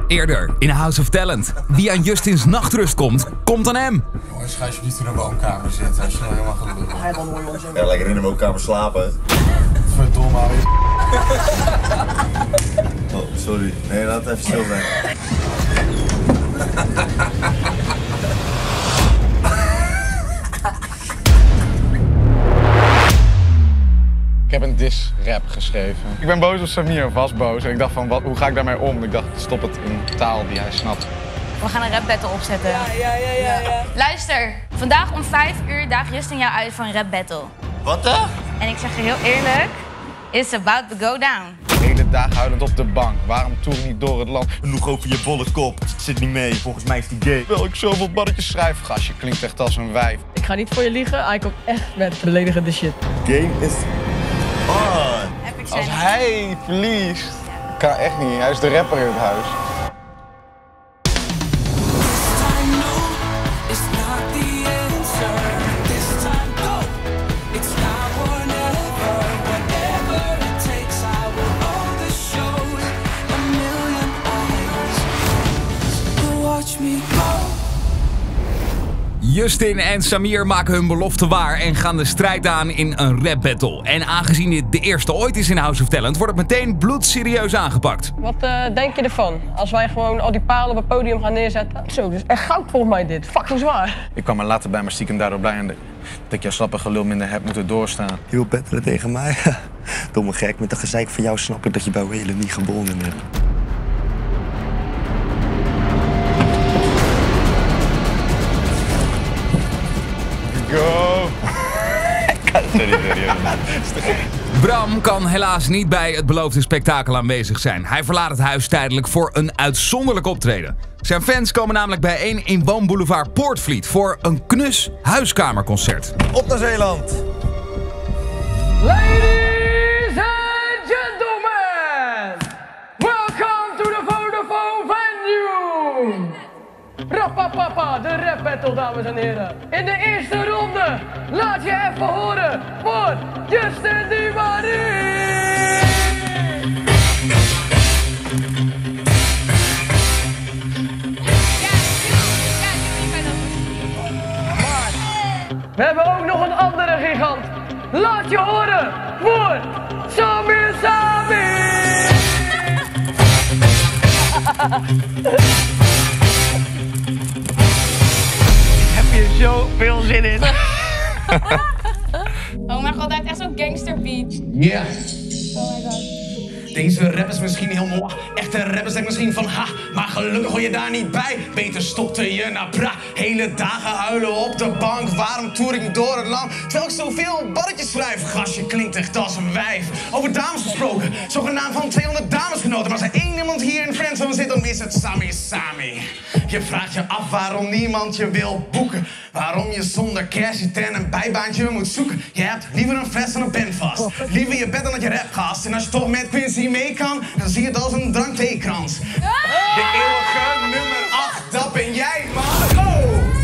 Eerder in House of Talent. Wie aan Justins nachtrust komt, komt aan hem. Jongens, ga alsjeblieft in de woonkamer zitten als je nou helemaal gaat lullen. Ja, lekker in de woonkamer slapen. Verdomme, hou je. Oh, sorry. Nee, laat het even stil zijn. Ik heb een diss-rap geschreven. Ik ben boos op Samir, was boos. En ik dacht van, hoe ga ik daarmee om? Ik dacht, stop het in taal die hij snapt. We gaan een rap battle opzetten. Ja. Luister, vandaag om 5 uur daagt Justin jou uit voor een rap battle. Wat dan? En ik zeg je heel eerlijk, it's about to go down. De hele dag huilend op de bank. Waarom toer niet door het land? Genoeg over je bolle kop. Zit niet mee, volgens mij is die gay. Wil ik zoveel barretjes schrijven? Gastje klinkt echt als een wijf. Ik ga niet voor je liegen, hij komt echt met beledigende shit. Game is on. Epic Als zijn. hij verliest, kan echt niet. Hij is de rapper in het huis. Justin en Samir maken hun belofte waar en gaan de strijd aan in een rap battle. En aangezien dit de eerste ooit is in House of Talent, wordt het meteen bloedserieus aangepakt. Wat denk je ervan? Als wij gewoon al die palen op het podium gaan neerzetten? Zo, dus echt goud volgens mij dit. Fucking zwaar. Ik kwam er later bij, maar stiekem daardoor blij en dat ik jouw slappe gelul minder heb moeten doorstaan. Je wil betteren tegen mij? Domme gek, met de gezeik van jou snap ik dat je bij Whalen niet gebonden hebt. Go! Bram kan helaas niet bij het beloofde spektakel aanwezig zijn. Hij verlaat het huis tijdelijk voor een uitzonderlijk optreden. Zijn fans komen namelijk bijeen in Woonboulevard Poortvliet voor een knus huiskamerconcert. Op naar Zeeland! Ladies and gentlemen, welcome to the Vodafone venue. Rapapapa, de rap battle, dames en heren. In de eerste ronde, laat je even horen voor Justin Di Marie. We hebben ook nog een andere gigant. Laat je horen voor Samir Sami. Heb je zo veel zin in? Oh mijn god, hij heeft echt zo'n gangster beat. Ja. Oh my god. Deze rap is misschien heel mooi. Echte rappers denken misschien van ha, maar gelukkig hoor je daar niet bij. Beter stopte je na pra. Hele dagen huilen op de bank. Waarom toer ik door het land? Terwijl ik zoveel barretjes schrijf. Gastje klinkt echt als een wijf. Over dames gesproken. Zogenaamd van 200 damesgenoten. Maar als er één iemand hier in Friendzone zit, dan is het Samir Sami. Je vraagt je af waarom niemand je wil boeken. Waarom je zonder cash zit en een bijbaantje moet zoeken. Je hebt liever een fles dan een pen vast. Liever je bed dan dat je rapgast. En als je toch met Quincy mee kan, dan zie je het als een dranktheekrans. De eeuwige nummer 8, dat ben jij, man. Oh!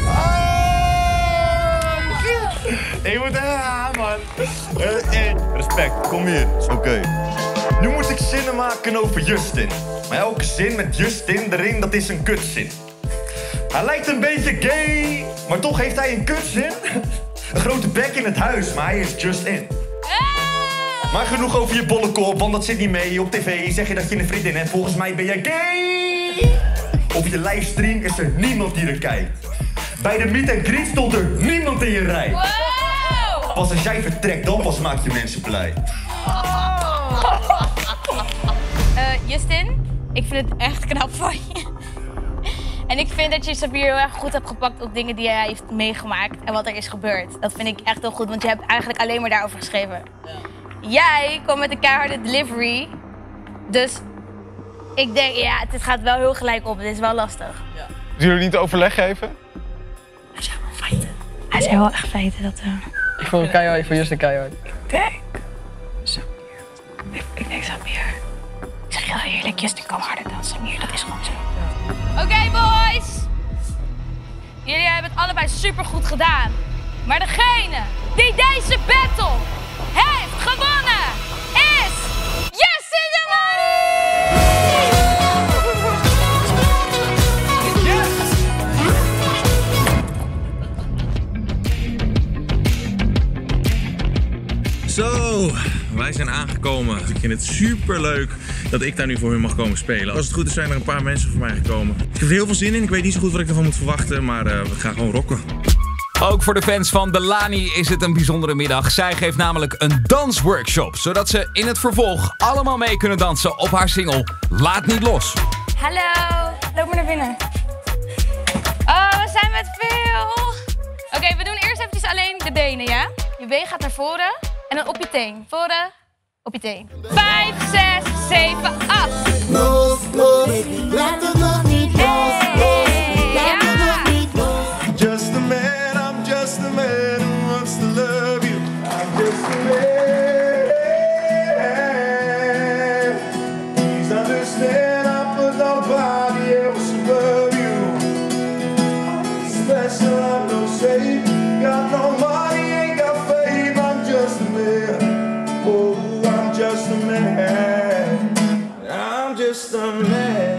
Ik moet man. Respect, kom hier. Oké. Nu moet ik zinnen maken over Justin. Maar elke zin met Justin erin, dat is een kutzin. Hij lijkt een beetje gay, maar toch heeft hij een kutzin. Een grote bek in het huis, maar hij is Justin. Maar genoeg over je bolle kop, want dat zit niet mee. Op tv zeg je dat je een vriendin hebt, volgens mij ben jij gay. Op je livestream is er niemand die er kijkt. Bij de meet and greet stond er niemand in je rij. Wow! Pas als jij vertrekt, dan pas maak je mensen blij. Justin, ik vind het echt knap van je. En ik vind dat je Samir heel erg goed hebt gepakt op dingen die hij heeft meegemaakt en wat er is gebeurd. Dat vind ik echt heel goed, want je hebt eigenlijk alleen maar daarover geschreven. Ja. Jij komt met een keiharde delivery, dus ik denk, ja, dit gaat wel heel gelijk op. Dit is wel lastig. Zullen jullie niet overleg geven? Hij zei wel feiten. Hij zei wel echt feiten. Dat, Ik vond hem keihard, ik vond Justin keihard. Ik denk Samir. Ik zeg heel eerlijk, Justin kan harder dan Samir. Dat is gewoon zo. Oké, boys. Jullie hebben het allebei supergoed gedaan. Maar degene die deze battle heeft gewonnen is Justin Di Marie! Wij zijn aangekomen. Dus ik vind het super leuk dat ik daar nu voor hun mag komen spelen. Als het goed is zijn er een paar mensen voor mij gekomen. Ik heb er heel veel zin in. Ik weet niet zo goed wat ik ervan moet verwachten, maar we gaan gewoon rocken. Ook voor de fans van Delani is het een bijzondere middag. Zij geeft namelijk een dansworkshop, zodat ze in het vervolg allemaal mee kunnen dansen op haar single Laat Niet Los. Hallo, loop maar naar binnen. Oh, we zijn met veel. Oké, we doen eerst eventjes alleen de benen, ja? Je been gaat naar voren en dan op je teen. Voren, op je teen. 5, 6, 7, 8. Los, los, laat het nog niet los, los. Laat het nog niet los. Just a man, I'm just a man who wants to love you. I'm just a man. Please understand, I put nobody else above you. Special, I'm no saint. Got no money, ain't got fame. I'm just a man. Oh, I'm just a man. I'm just a man.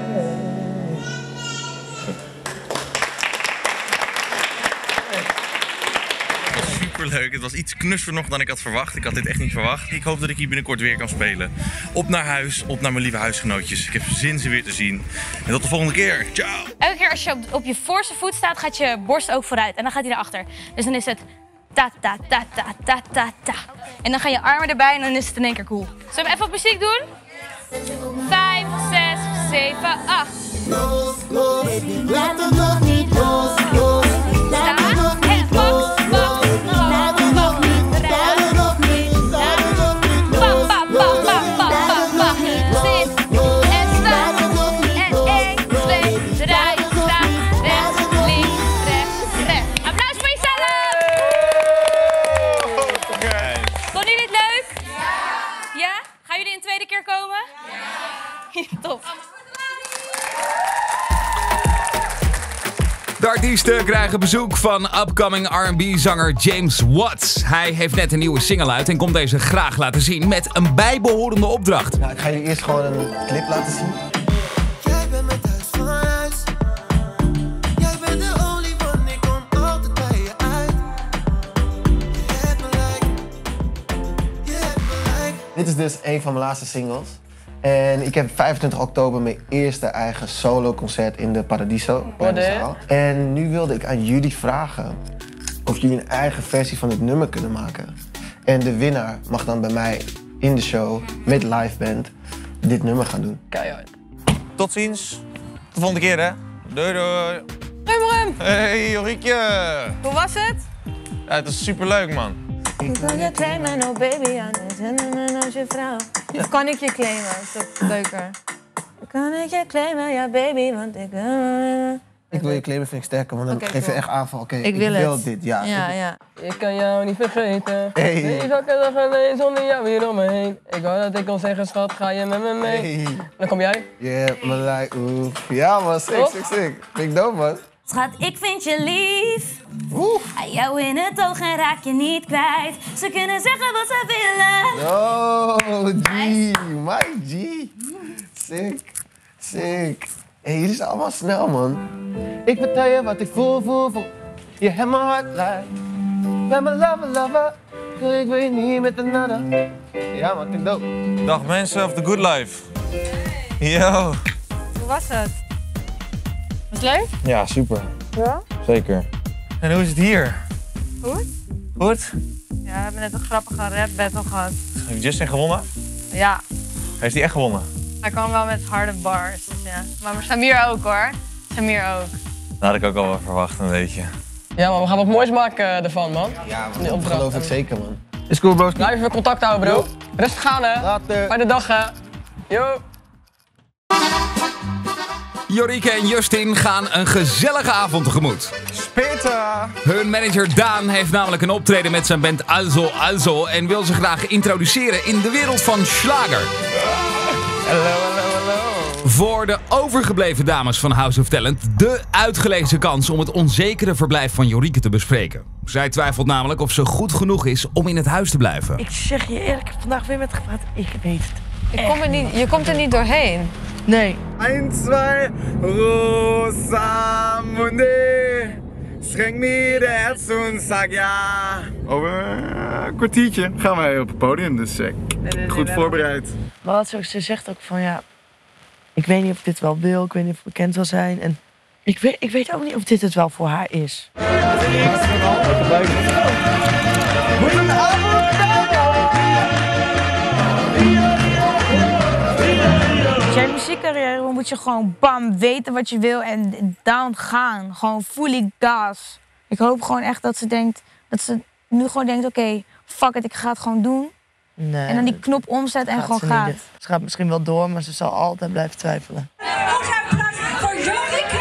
Superleuk. Het was iets knusser nog dan ik had verwacht. Ik had dit echt niet verwacht. Ik hoop dat ik hier binnenkort weer kan spelen. Op naar huis, op naar mijn lieve huisgenootjes. Ik heb zin ze weer te zien. En tot de volgende keer. Ciao! Elke keer als je op je voorste voet staat, gaat je borst ook vooruit. En dan gaat hij erachter. Dus dan is het ta ta ta ta ta ta ta. En dan gaan je armen erbij en dan is het in één keer cool. Zullen we even wat muziek doen? 5, 6, 7, 8. Los, los, laat het nog niet los, los. Laat het nog niet los, los. Laat het nog niet, laat het nog niet, laat het nog niet los, los. Laat het nog niet los, los. En Laat het nog niet en los, 1, 2, 3, Laat het nog sta, niet, laat rechts, het nog links, niet. rechts, rechts. Applaus voor jezelf! Vonden jullie het leuk? Ja? Gaan jullie een tweede keer komen? Ja. Top. De artiesten krijgen bezoek van upcoming R&B-zanger James Watts. Hij heeft net een nieuwe single uit en komt deze graag laten zien met een bijbehorende opdracht. Nou, ik ga jullie eerst gewoon een clip laten zien. Jij bent mijn thuis van huis. Jij bent de olifant, ik kom altijd bij je uit. Je hebt me like, je hebt me like. Dit is dus een van mijn laatste singles. En ik heb 25 oktober mijn eerste eigen solo-concert in de Paradiso. Bij de zaal. En nu wilde ik aan jullie vragen of jullie een eigen versie van dit nummer kunnen maken. En de winnaar mag dan bij mij in de show met live band dit nummer gaan doen. Keihard. Tot ziens. De volgende keer, hè? Doei doei. Ruim. Hey, Joriekje. Hoe was het? Ja, het is superleuk, man. Ik kan je claimen, oh baby, als je vrouw. Of kan ik je claimen? Dat is toch leuker. Kan ik je claimen, ja baby, want ik... Ik wil je claimen, vind ik sterker, want dan Oké, geef je cool. echt aan van oké, Ik wil het. dit. Ja, Ja. Ik kan jou niet vergeten. Hey. Nee, wakker dag alleen zonder jou hier om me heen. Ik wou dat ik kon zeggen, schat, ga je met me mee? Hey. Dan kom jij. Yeah, maar like, oeh. Ja man, sick. Vind ik dope, man. Schat, ik vind je lief. Aan jou in het oog en raak je niet kwijt. Ze kunnen zeggen wat ze willen. Oh, G, my G. Sick. Hey, jullie zijn allemaal snel, man. Ik vertel je wat ik voel. Je hebt mijn hart lijf. Ben mijn lover. Ik wil je niet met een nada. Ja, man, klinkt dope. Dag mensen of the good life. Yo. Hoe was het? Was het leuk? Ja, super. Ja? Zeker. En hoe is het hier? Goed. Goed? Ja, we hebben net een grappige rap battle gehad. Heeft Justin gewonnen? Ja, Heeft hij echt gewonnen? hij kwam wel met harde bars. Dus ja. Maar Samir ook hoor. Samir ook. Dat had ik ook al wel verwacht, een beetje. Ja, maar we gaan wat moois maken ervan, man. Ja, Die dat opdracht. geloof ik zeker, man. Is cool, bro. Blijf even contact houden, bro. Rustig gaan, hè. Later. Fijne dag, hè. Yo. Jorieke en Justin gaan een gezellige avond tegemoet. Spita! Hun manager Daan heeft namelijk een optreden met zijn band Also en wil ze graag introduceren in de wereld van Schlager. Hallo. Voor de overgebleven dames van House of Talent de uitgelezen kans om het onzekere verblijf van Jorieke te bespreken. Zij twijfelt namelijk of ze goed genoeg is om in het huis te blijven. Ik zeg je eerlijk, ik heb vandaag weer met gepraat. Ik weet het. Je komt er niet doorheen. Nee. 1, 2, Rosamunde. Schenk mir das Herz und sag ja. Over een kwartiertje gaan wij op het podium, dus goed voorbereid. Maar wat ze zegt ook van ja, ik weet niet of ik dit wel wil, ik weet niet of ik bekend wil zijn. En ik weet ook niet of dit het wel voor haar is. Als jij een muziekcarrière moet je gewoon bam weten wat je wil en down gaan. Gewoon fully gas. Ik hoop gewoon echt dat ze nu gewoon denkt, oké, fuck it, ik ga het gewoon doen. Nee, en dan die knop omzet en gewoon gaat. Ze gaat misschien wel door, maar ze zal altijd blijven twijfelen. Voor Jorica!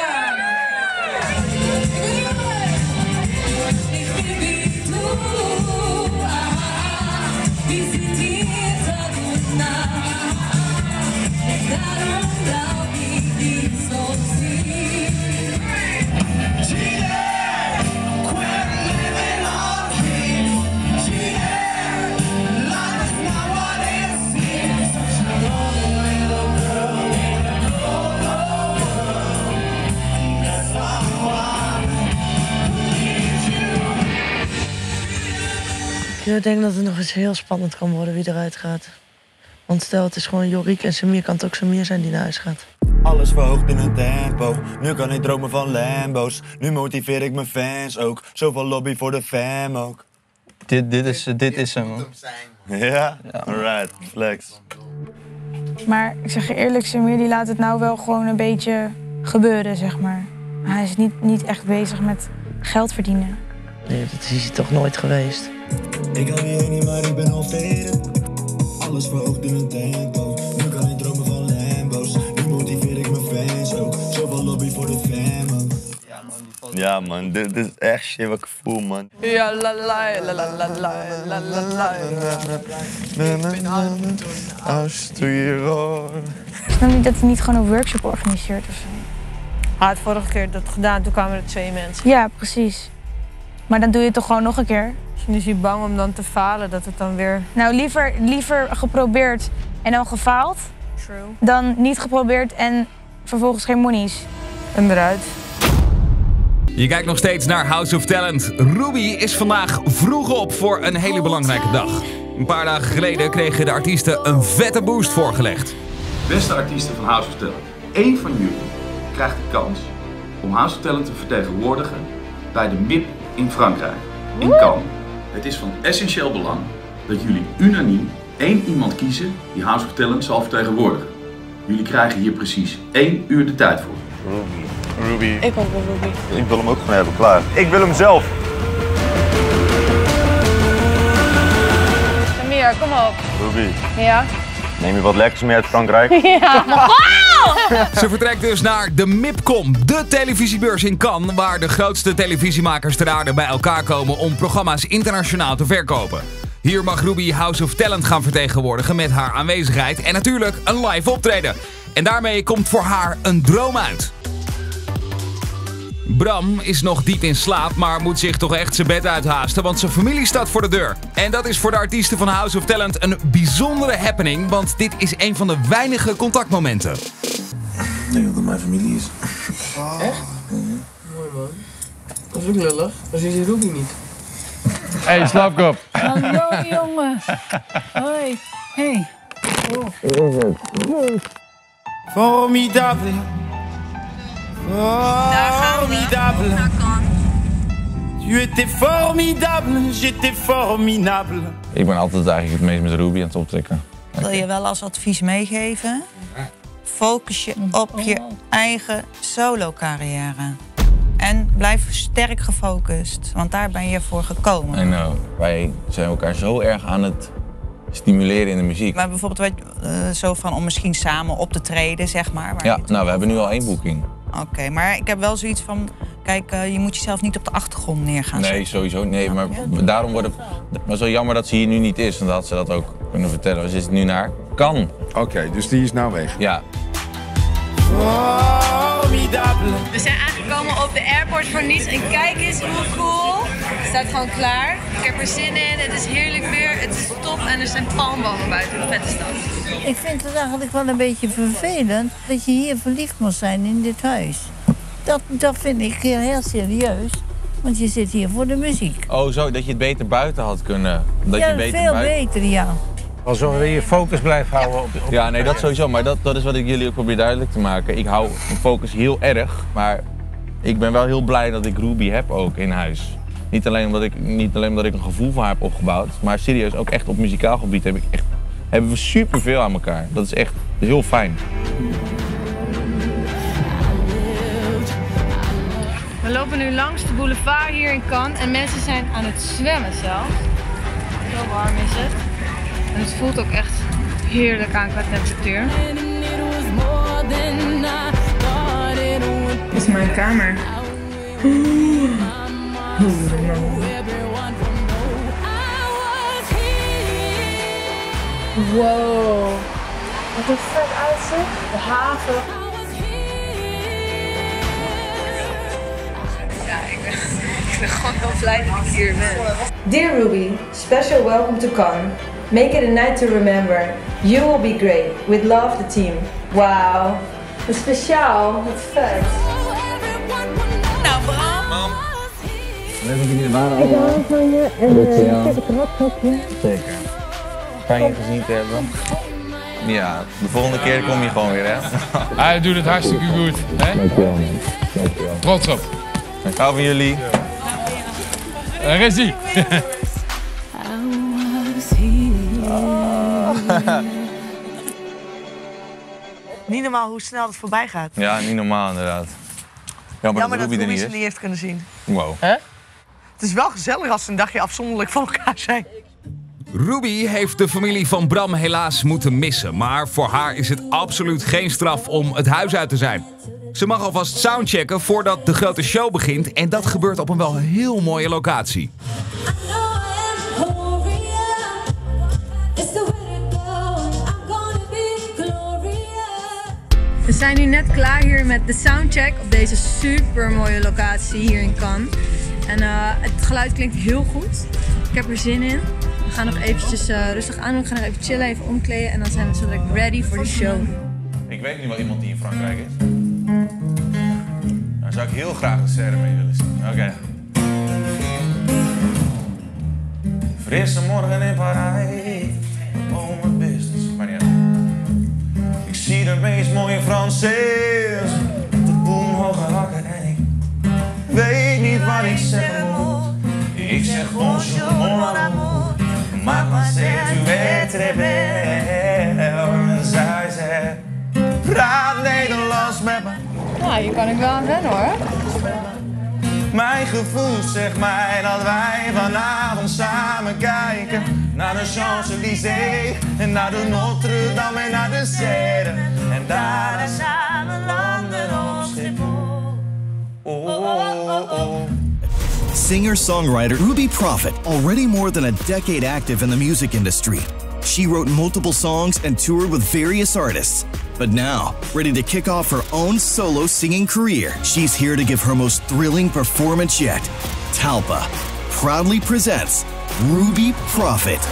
Ik denk dat het nog eens heel spannend kan worden wie eruit gaat. Want stel, het is gewoon Jorik en Samir, kan het ook Samir zijn die naar huis gaat. Alles verhoogt in een tempo. Nu kan ik dromen van Lambo's. Nu motiveer ik mijn fans ook. Zoveel lobby voor de fam ook. Dit is hem, man. Ja? Alright, flex. Maar ik zeg je eerlijk, Samir die laat het nou wel gewoon een beetje gebeuren, zeg maar. Hij is niet echt bezig met geld verdienen. Nee, dat is hij toch nooit geweest. Ik hou je niet, maar ik ben al veren. Alles verhoogt in een tempo. Nu kan ik dromen van Lambo's. Nu motiveer ik mijn fans ook. Zoveel lobby voor de fam ook. Ja man, dit is echt shit wat ik voel, man. Ja, la la la la la la la la. Ik snap niet dat hij niet gewoon een workshop organiseert of zo. Hij had vorige keer dat gedaan, toen kwamen er 2 mensen. Ja, precies. Maar dan doe je het toch gewoon nog een keer? Misschien is hij bang om dan te falen, dat het dan weer... Nou, liever geprobeerd en dan gefaald. True. Dan niet geprobeerd en vervolgens geen monies. En eruit. Je kijkt nog steeds naar House of Talent. Ruby is vandaag vroeg op voor een hele belangrijke dag. Een paar dagen geleden kregen de artiesten een vette boost voorgelegd. Beste artiesten van House of Talent. 1 van jullie krijgt de kans om House of Talent te vertegenwoordigen bij de MIP in Frankrijk, in Cannes. Het is van essentieel belang dat jullie unaniem 1 iemand kiezen die House of Talent zal vertegenwoordigen. Jullie krijgen hier precies 1 uur de tijd voor. Ruby. Ik ook wel Ruby. Ik wil hem ook gewoon hebben, klaar. Ik wil hem zelf. Samir, kom op. Ruby. Ja? Neem je wat lekkers mee uit Frankrijk? Ja. Ze vertrekt dus naar de MIPCOM, de televisiebeurs in Cannes, waar de grootste televisiemakers ter aarde bij elkaar komen om programma's internationaal te verkopen. Hier mag Ruby House of Talent gaan vertegenwoordigen met haar aanwezigheid en natuurlijk een live optreden. En daarmee komt voor haar een droom uit. Bram is nog diep in slaap, maar moet zich toch echt zijn bed uithaasten, want zijn familie staat voor de deur. En dat is voor de artiesten van House of Talent een bijzondere happening, want dit is een van de weinige contactmomenten. Ik denk dat het mijn familie is. Echt? Mooi man. Dat is ook lullig. Dan zie je Ruby niet. Hey, slaapkop. Hallo jongen. Hoi. Hey. Formidable. Formidable. Tu étais formidable, j'étais formidable. Ik ben altijd eigenlijk het meest met Ruby aan het optrekken. Ik wil je wel als advies meegeven. Focus je op je eigen solo-carrière. En blijf sterk gefocust, want daar ben je voor gekomen. En wij zijn elkaar zo erg aan het stimuleren in de muziek. Maar bijvoorbeeld zo van om misschien samen op te treden, zeg maar. Ja, nou, we hebben nu al 1 boeking. Oké, maar ik heb wel zoiets van, kijk, je moet jezelf niet op de achtergrond neer gaan zetten. Nee, sowieso. Nee, maar daarom wordt het... Maar zo jammer dat ze hier nu niet is, want dan had ze dat ook kunnen vertellen. Ze is nu naar Cannes. Oké, dus die is nou weg? Ja. Formidable. We zijn aangekomen op de airport voor Nice en kijk eens hoe cool. Het staat gewoon klaar. Ik heb er zin in, het is heerlijk weer, het is top en er zijn palmbomen buiten de vette stad. Ik vind het eigenlijk wel een beetje vervelend dat je hier verliefd moet zijn in dit huis. Dat vind ik heel serieus. Want je zit hier voor de muziek. Oh, zo, dat je het beter buiten had kunnen. Dat ja, je beter veel beter, ja. Wel zorgen dat je focus blijft houden op ja, nee, dat sowieso. Maar dat is wat ik jullie ook probeer duidelijk te maken. Ik hou mijn focus heel erg, maar ik ben wel heel blij dat ik Ruby heb ook in huis. Niet alleen omdat ik een gevoel voor haar heb opgebouwd, maar serieus ook echt op muzikaal gebied hebben we superveel aan elkaar. Dat is echt heel fijn. We lopen nu langs de boulevard hier in Cannes en mensen zijn aan het zwemmen zelfs. Zo warm is het. En het voelt ook echt heerlijk aan qua temperatuur. Dit is mijn kamer. Wow. Wat een vet uitzicht. De haven. Ja, ik ben gewoon heel blij dat ik hier ben. Dear Ruby, special welcome to Cannes. Make it a night to remember. You will be great. With love, the team. Wauw. Wat speciaal. Wat vet. Nou, Bram. Leuk dat jullie er waren Ik hou van je en ik heb het rotschopje. Zeker. Fijn je gezien te hebben. Ja, de volgende keer kom je gewoon weer, hè? Hij doet het hartstikke goed, hè? Dankjewel, man. Dankjewel. Trots op. Ik hou van jullie. Daar is hij. Niet normaal hoe snel het voorbij gaat. Ja, niet normaal inderdaad. Jammer dat Ruby er niet ze is. niet heeft kunnen zien. Wow. Het is wel gezellig als ze een dagje afzonderlijk van elkaar zijn. Ruby heeft de familie van Bram helaas moeten missen. Maar voor haar is het absoluut geen straf om het huis uit te zijn. Ze mag alvast soundchecken voordat de grote show begint. En dat gebeurt op een wel heel mooie locatie. We zijn nu net klaar hier met de soundcheck op deze super mooie locatie hier in Cannes. En het geluid klinkt heel goed. Ik heb er zin in. We gaan nog eventjes rustig aan doen. Ik ga nog even chillen, even omkleden en dan zijn we zo direct ready voor de show. Ik weet nu wel iemand die in Frankrijk is. Dan zou ik heel graag een scène mee willen zien. Oké. Frisse morgen in Parijs. Oh, mijn business. Maar niet uit. Ik zie de meest mooie Fransees. De boomhoge hakken en ik weet niet wat ik zeggen moet. Ik zeg bonjour mon amour. Mademoiselle, tu es très belle. En zij zegt, praat Nederlands met me. Nou, hier kan ik wel aan wennen hoor. Mijn gevoel zegt mij dat wij vanavond samen kijken naar de Champs-Élysées en naar de Notre-Dame en naar de Seine. En daarna samen landen op Schiphol. Oh, oh, oh. Singer-songwriter Ruby Prophet, already more than a decade active in the music industry. She wrote multiple songs and toured with various artists. But now, ready to kick off her own solo singing career, she's here to give her most thrilling performance yet. Talpa proudly presents Ruby Prophet.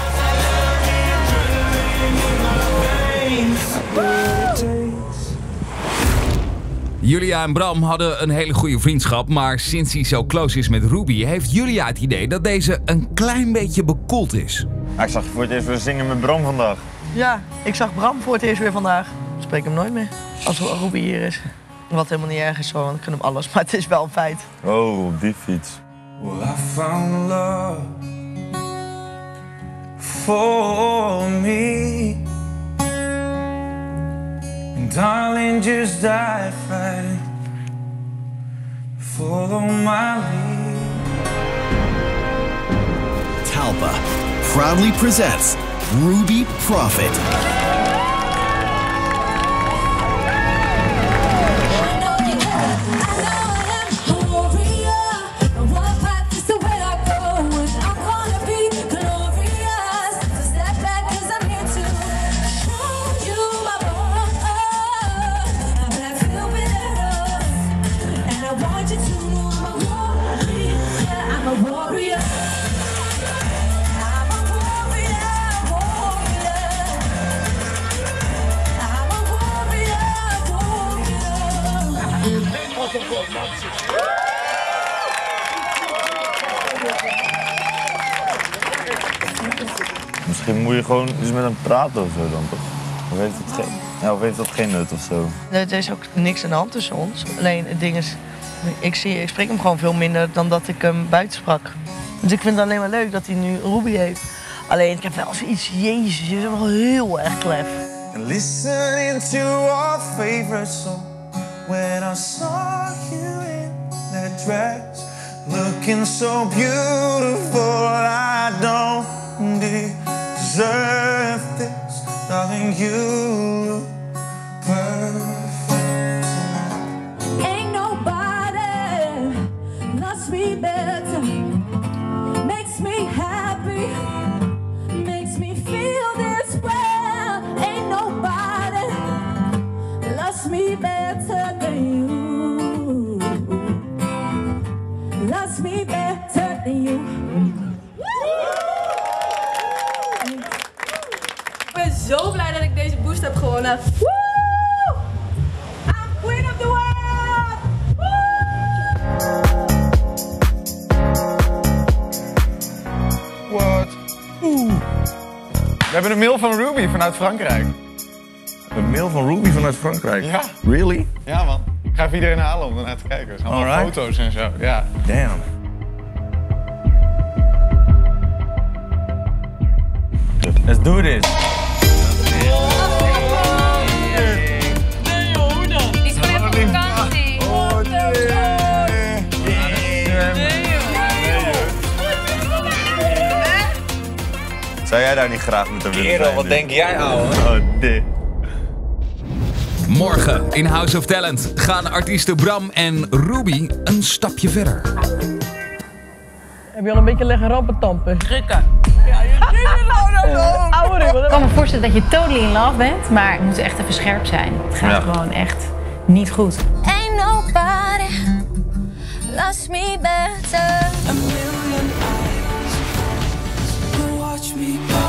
Julia en Bram hadden een hele goede vriendschap, maar sinds hij zo close is met Ruby, heeft Julia het idee dat deze een klein beetje bekoeld is. Ik zag je voor het eerst weer zingen met Bram vandaag. Ja, ik zag Bram voor het eerst weer vandaag. Ik spreek hem nooit meer als Ruby hier is. Wat helemaal niet erg is zo, want ik gun hem alles, maar het is wel een feit. Oh, op die fiets. Well, I found love for me. And darling, just die fighting. Follow my lead. Talpa proudly presents Ruby Prophet. Misschien moet je gewoon eens met hem praten of zo dan, toch? Of heeft het geen, ja, of heeft dat geen nut of zo? Er is ook niks aan de hand tussen ons. Alleen het ding is, ik spreek hem gewoon veel minder dan dat ik hem buiten sprak. Dus ik vind het alleen maar leuk dat hij nu Ruby heeft. Alleen ik heb wel zoiets, jezus, je is wel heel erg klef. And listening to our favorite song when I saw you in that dress, looking so beautiful. I don't deserve this, darling. You look perfect. Ain't nobody loves me better, makes me happy, makes me feel this way. Ain't nobody loves me better than you, loves me better than you. Ik ben zo blij dat ik deze boost heb gewonnen. Woo! I'm queen of the world! What? We hebben een mail van Ruby vanuit Frankrijk. Een mail van Ruby vanuit Frankrijk? Ja. Really? Ja, man. Ik ga even iedereen halen om ernaar te kijken. Er zijn allemaal Alright. foto's en zo. Ja. Damn. Let's do this. Die is gewoon even op vakantie. Zou jij daar niet graag met hem willen zijn? Kerel, wat denk jij, ouwe? Oh, dit. Morgen in House of Talent gaan artiesten Bram en Ruby een stapje verder. Heb je al een beetje leggen rampentampen? Schrikken. Ja, je ouwe. Ik kan me voorstellen dat je totally in love bent, maar het moet echt even scherp zijn. Het gaat gewoon echt niet goed. Ain't nobody loves me better. A million eyes will watch me burn.